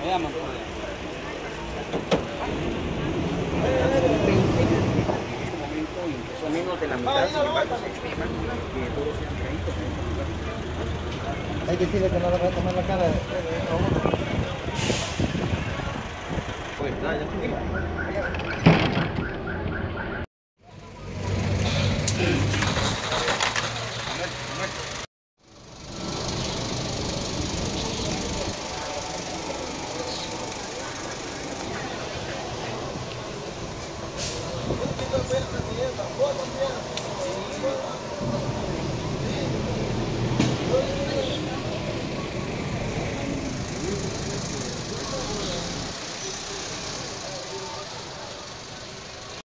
Veamos. Son menos de la mitad, sin embargo, se estima que todos sean créditos. Hay que decirle que no le va a tomar la cara. Pues, ya.